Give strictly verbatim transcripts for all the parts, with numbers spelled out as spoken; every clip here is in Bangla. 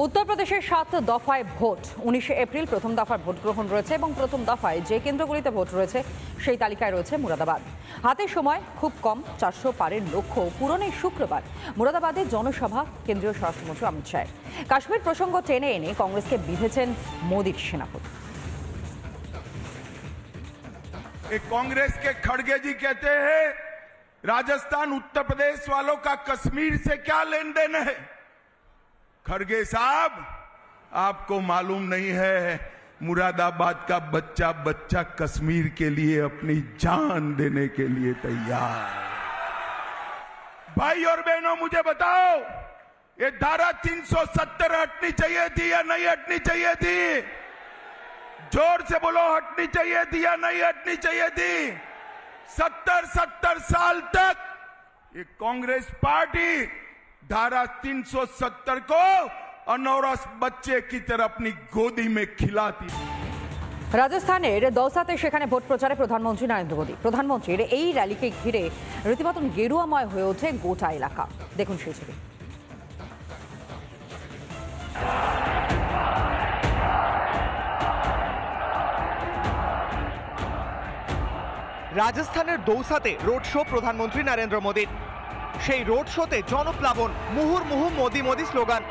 উত্তরপ্রদেশের সাত দফায় ভোট উনিশে এপ্রিল প্রথম দফার ভোট গ্রহণ রয়েছে এবং প্রথম দফায় যে কেন্দ্রগুলিতে ভোট রয়েছে সেই তালিকায় রয়েছে মুরাদাবাদ। হাতে সময় খুব কম, চারশো পারের লক্ষ্য পূরণে শুক্রবার মুরাদাবাদে জনসভা কেন্দ্রীয় স্বরাষ্ট্রমন্ত্রী অমিত শাহ। কাশ্মীর প্রসঙ্গ টেনে এনে কংগ্রেসকে বিঁধেছেন মোদীর সেনাপতি। कांग्रेस के खड़गे जी कहते हैं राजस्थान उत्तर प्रदेश वालों का कश्मीर से क्या लेन देन है। खड़गे साहब, आपको मालूम नहीं है मुरादाबाद का बच्चा बच्चा कश्मीर के लिए अपनी जान देने के लिए तैयार। भाई और बहनों, मुझे बताओ, ये धारा तीन सौ सत्तर हटनी चाहिए थी या नहीं हटनी चाहिए थी? जोर से बोलो, हटनी चाहिए थी या नहीं हटनी चाहिए थी? सत्तर सत्तर साल तक ये कांग्रेस पार्टी धारा तीन सौ सत्तर को अनौरस बच्चे की तरह अपनी गोदी में खिलाती। রাজস্থানের দৌসাতে সেখানে ভোট প্রচারে প্রধানমন্ত্রী নরেন্দ্র মোদী। প্রধানমন্ত্রীর এই র্যালিকে ঘিরে রীতিমতন গেরুয়াময় হয়ে ওঠে গোটা এলাকা। দেখুন সেই ছবি। রাজস্থানের দৌসাতে রোড শো প্রধানমন্ত্রী নরেন্দ্র মোদীর। সেই রোড শোতে জনপ্লাবন, মুহুর্মুহু মোদি মোদি স্লোগান।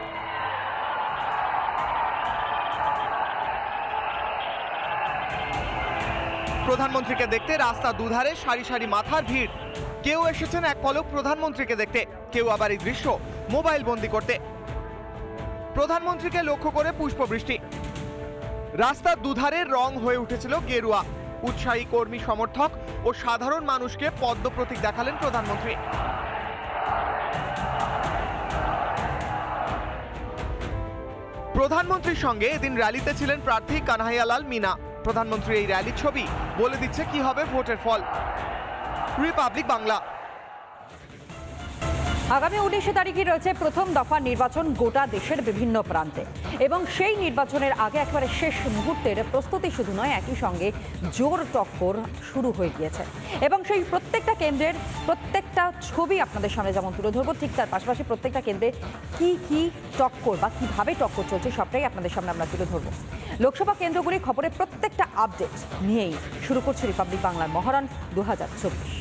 প্রধানমন্ত্রীকে দেখতে রাস্তা দুধারে সারি সারি মাথার ভিড়। কেউ এসেছেন এক পলক প্রধানমন্ত্রীকে দেখতে, কেউ আবার এই দৃশ্য মোবাইল বন্দি করতে। প্রধানমন্ত্রীকে লক্ষ্য করে পুষ্পবৃষ্টি। রাস্তার দুধারের রং হয়ে উঠেছিল গেরুয়া। উৎসাহী কর্মী, সমর্থক ও সাধারণ মানুষকে পদ্ম প্রতীক দেখালেন প্রধানমন্ত্রী। প্রধানমন্ত্রীর সঙ্গে এদিন র্যালিতে ছিলেন প্রার্থী কানহাইয়ালাল মিনা। প্রধানমন্ত্রীর এই র্যালির ছবি বলে দিচ্ছে কি হবে ভোটের ফল। রিপাবলিক বাংলা। আগামী উনিশে তারিখে রয়েছে প্রথম দফা নির্বাচন গোটা দেশের বিভিন্ন প্রান্তে এবং সেই নির্বাচনের আগে একেবারে শেষ মুহূর্তের প্রস্তুতি শুধু নয়, একই সঙ্গে জোর টক্কর শুরু হয়ে গিয়েছে এবং সেই প্রত্যেকটা কেন্দ্রের প্রত্যেকটা ছবি আপনাদের সামনে যেমন তুলে ধরবো, ঠিক তার পাশাপাশি প্রত্যেকটা কেন্দ্রে কি কি টক্কর বা কিভাবে টক্কর চলছে সবটাই আপনাদের সামনে আমরা তুলে ধরবো। লোকসভা কেন্দ্রগুলির খবরের প্রত্যেকটা আপডেট নিয়েই শুরু করছে রিপাবলিক বাংলার মহারণ দু হাজার চব্বিশ।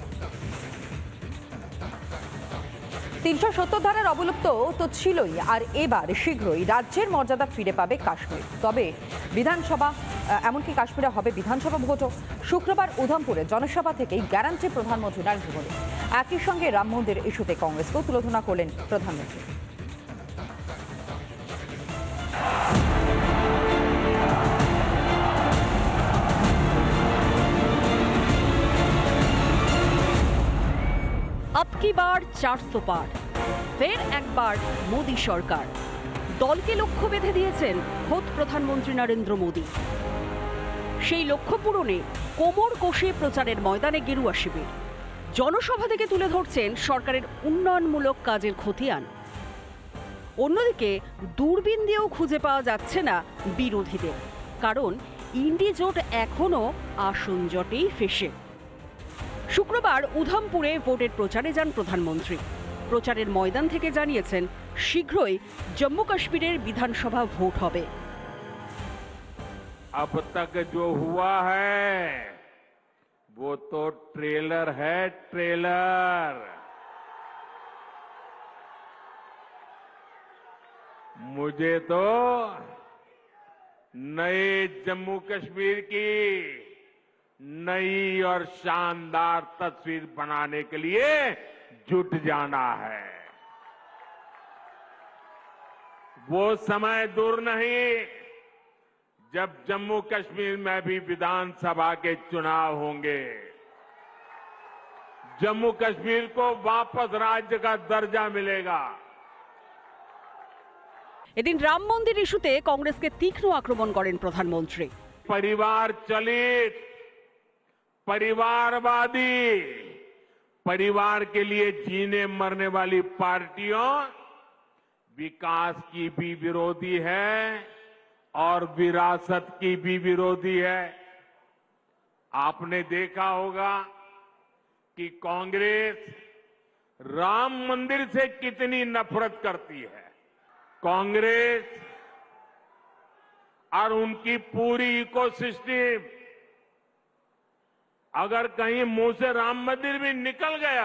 তিনশো সত্তর ধারার অবলুপ্ত তো ছিলই, আর এবার শীঘ্রই রাজ্যের মর্যাদা ফিরে পাবে কাশ্মীর। তবে বিধানসভা, এমনকি কাশ্মীরে হবে বিধানসভা ভোটও। শুক্রবার উধমপুরে জনসভা থেকেই গ্যারান্টি প্রধানমন্ত্রী নরেন্দ্র মোদী। একই সঙ্গে রাম মন্দির ইস্যুতে কংগ্রেসকেও তুলোধনা করলেন প্রধানমন্ত্রী। अब की बार চারশো পার, ফের একবার মোদী সরকার। দলকে লক্ষ্য বেঁধে দিয়েছেন খোদ প্রধানমন্ত্রী নরেন্দ্র মোদী। সেই লক্ষ্য পূরণে কোমর কষে প্রচারের ময়দানে গেরুয়া শিবির। জনসভা থেকে তুলে ধরছেন সরকারের উন্নয়নমূলক কাজের খতিয়ান। অন্যদিকে দূরবীন দিয়েও খুঁজে পাওয়া যাচ্ছে না বিরোধীদের, কারণ ইন্ডি জোট এখনও আসন জটেই ফেঁসে। শুক্রবার উধমপুরে ভোটের প্রচারে যান প্রধানমন্ত্রী। প্রচারের ময়দান থেকে জানিয়েছেন শীঘ্রই জম্মু কাশ্মীরের বিধানসভা ভোট হবে। अब तक जो हुआ है वो तो ट्रेलर है, ट्रेलर। मुझे तो नए जम्मू कश्मीर की नई और शानदार तस्वीर बनाने के लिए जुट जाना है। वो समय दूर नहीं जब जम्मू कश्मीर में भी विधानसभा के चुनाव होंगे। जम्मू कश्मीर को वापस राज्य का दर्जा मिलेगा। এদিন রাম মন্দির ইস্যুতে কংগ্রেসকে তীক্ষ্ণ আক্রমণ করেন প্রধানমন্ত্রী। परिवार चलित, परिवारवादी, परिवार के लिए जीने मरने वाली पार्टियों विकास की भी विरोधी है और विरासत की भी विरोधी है। आपने देखा होगा कि कांग्रेस राम मंदिर से कितनी नफरत करती है। कांग्रेस और उनकी पूरी इकोसिस्टम अगर कहीं मुंह से राम मंदिर भी निकल गया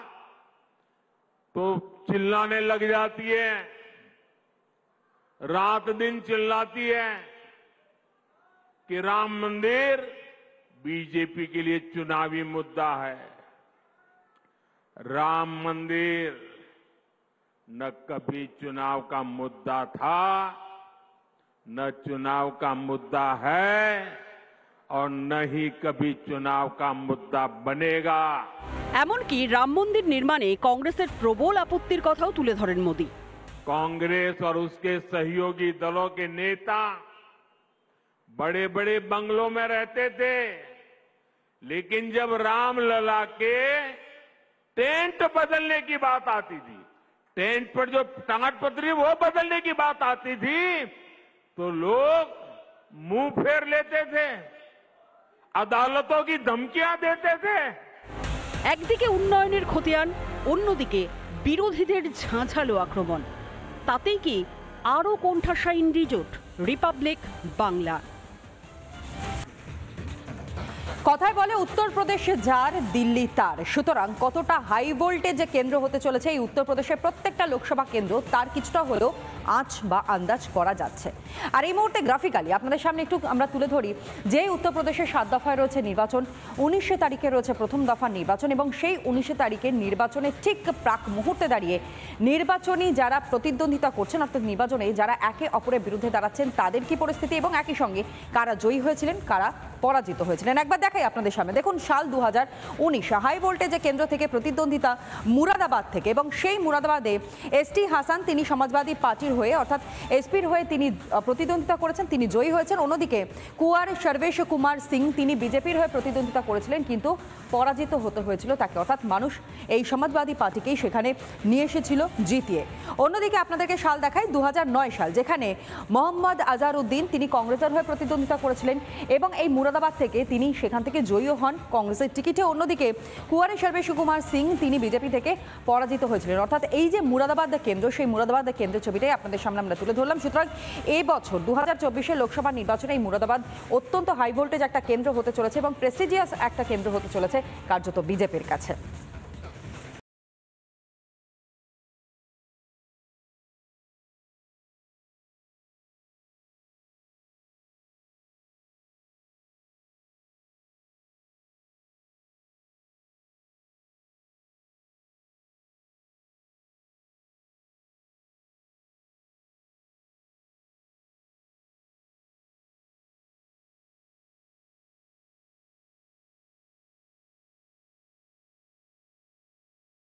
तो चिल्लाने लग जाती है, रात दिन चिल्लाती है कि राम मंदिर बीजेपी के लिए चुनावी मुद्दा है। राम मंदिर न कभी चुनाव का मुद्दा था, न चुनाव का मुद्दा है और न ही कभी चुनाव का मुद्दा बनेगा। এমনকি রাম মন্দির নির্মাণে কংগ্রেসের প্রবল আপত্তির কথাও তুলে ধরেন মোদি। कांग्रेस और उसके सहयोगी दलों के नेता बड़े बड़े बंगलों में रहते थे, लेकिन जब रामलला के टेंट बदलने की बात आती थी, टेंट पर जो टाटपत्री वो बदलने की बात आती थी, तो लोग मुंह फेर लेते थे, अदालतों की धमकियां देते थे। একদিকে উন্নয়নের খতিয়ান, অন্যদিকে বিরোধীদের ঝাঁঝালো আক্রমণ। তাতেই কি আরও কোণঠাসা ইন্দ্রিজোট রিপাবলিক বাংলা। কথায় বলে উত্তরপ্রদেশ যার দিল্লি তার, সুতরাং কতটা হাই ভোল্টেজে কেন্দ্র হতে চলেছে এই উত্তরপ্রদেশের প্রত্যেকটা লোকসভা কেন্দ্র তার কিছুটা হলেও আঁচ বা আন্দাজ করা যাচ্ছে। আর এই মুহূর্তে গ্রাফিক্যালি আপনাদের সামনে একটু আমরা তুলে ধরি যে উত্তরপ্রদেশের সাত দফায় রয়েছে নির্বাচন, উনিশে তারিখে রয়েছে প্রথম দফার নির্বাচন এবং সেই উনিশে তারিখের নির্বাচনের ঠিক প্রাক মুহূর্তে দাঁড়িয়ে নির্বাচনী যারা প্রতিদ্বন্দ্বিতা করছেন অর্থাৎ নির্বাচনে যারা একে অপরের বিরুদ্ধে দাঁড়াচ্ছেন তাদের কি পরিস্থিতি এবং একই সঙ্গে কারা জয়ী হয়েছিলেন কারা পরাজিত হয়েছিলেন একবার দেখাই আপনাদের সামনে। দেখুন সাল দু হাজার উনিশ হাই ভোল্টেজে কেন্দ্র থেকে প্রতিদ্বন্দ্বিতা মুরাদাবাদ থেকে এবং সেই মুরাদাবাদে এস টি হাসান তিনি সমাজবাদী পার্টির হয়ে অর্থাৎ এসপির হয়ে তিনি প্রতিদ্বন্দ্বিতা করেছেন, তিনি জয়ী হয়েছেন। অন্যদিকে কুয়ার সর্বেশ কুমার সিং তিনি বিজেপির হয়ে প্রতিদ্বন্দ্বিতা করেছিলেন কিন্তু পরাজিত হতে হয়েছিল তাকে, অর্থাৎ মানুষ এই সমাজবাদী পার্টিকেই সেখানে নিয়ে এসেছিল জিতিয়ে। অন্যদিকে আপনাদেরকে সাল দেখাই দু হাজার নয় সাল, যেখানে মোহাম্মদ আজহারউদ্দিন তিনি কংগ্রেসের হয়ে প্রতিদ্বন্দ্বিতা করেছিলেন এবং এই মুরাদাবাদ থেকে তিনি সেখান থেকে জয়ী হন কংগ্রেসের টিকিটে। অন্যদিকে কুয়ারে সর্বেশ কুমার সিং তিনি বিজেপি থেকে পরাজিত হয়েছিলেন। অর্থাৎ এই যে মুরাদাবাদ কেন্দ্র, সেই মুরাদাবাদ কেন্দ্রের ছবিটাই আপনাদের সামনে আমরা তুলে ধরলাম। সুতরাং এই বছর দু হাজার চব্বিশের লোকসভা নির্বাচনে এই মুরাদাবাদ অত্যন্ত হাই ভোল্টেজ একটা কেন্দ্র হতে চলেছে এবং প্রেস্টিজিয়াস একটা কেন্দ্র হতে চলেছে কার্যত বিজেপির কাছে।